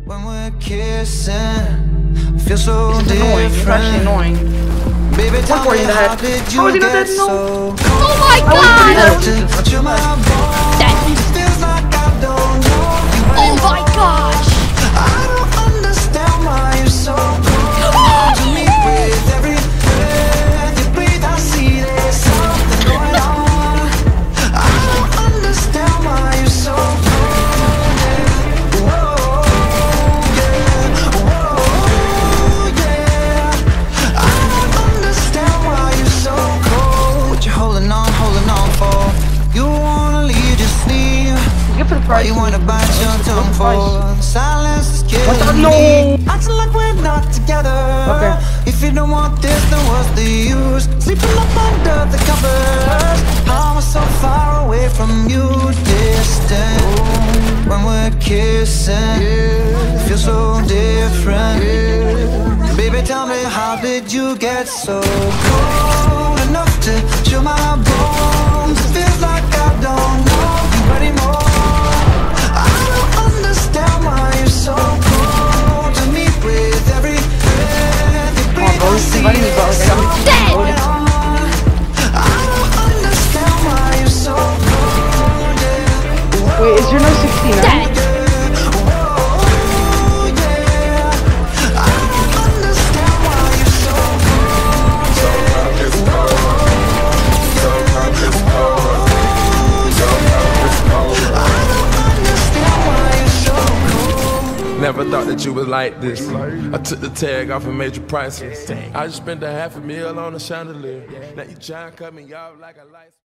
When we're kissing, feel so This is annoying. It's actually annoying. Baby, tell me, how did you get so cold? Oh my god! Dead. Feels like I don't know you Oh my gosh! I don't understand why you're so cold to me. With every breath you breathe, I see there's something going on. I don't understand why you're so cold. Whoa, yeah, whoa, yeah. I don't understand why you're so cold. What you holding on for? You wanna leave, just leave. Why you wanna bite your tongue for? Silence is killing me. Acting like we're not together. Okay. If you don't want this, then what's the use? Sleeping up under the covers. I'm so far away from you, distant. When we're kissing, feel so different. Baby, tell me, how did you get so cold enough to chill my bones? It feels like I don't know you anymore. I don't understand why you're so cold to me. With every breath you breathe, I see there's something going on. I don't understand why you're so cold. Yeah. Wait, is your nose 69? Dead. Never thought that you was like this. I took the tag off and made you priceless. I just spent $500,000 on a chandelier. Now you trying to cut me off like a light.